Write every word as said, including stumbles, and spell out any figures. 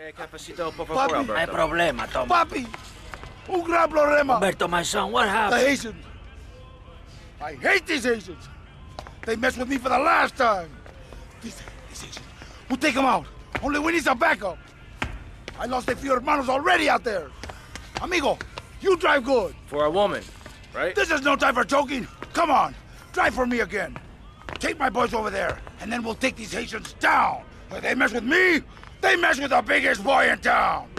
Eh, capacito, por favor, Papi. Alberto. Hay problema, Tom. Papi! Un gran problema! Alberto, my son, what The happened? Haitians! I hate these Haitians! They messed with me for the last time! These, these Haitians, we'll take them out. Only we need some backup. I lost a few hermanos already out there. Amigo, you drive good. For a woman, right? This is no time for joking. Come on, drive for me again. Take my boys over there, and then we'll take these Haitians down. If they mess with me, they mess with the biggest boy in town.